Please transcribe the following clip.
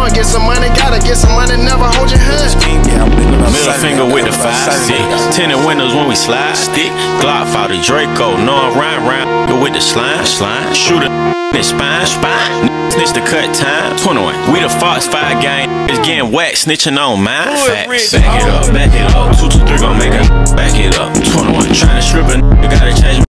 wanna get some money, gotta get some money, never hold your hand. Middle finger with the 5-6. Tinted windows when we slide. Stick Glock for the Draco. No, I'm round with the slime. Shoot a in spine. Snitch the cut time. 21. We the Fox 5 gang. It's getting whack, snitching on mine. Facts. Back it up. 223 gon' make it. Back it up. 21. Tryna strip a nigga, gotta change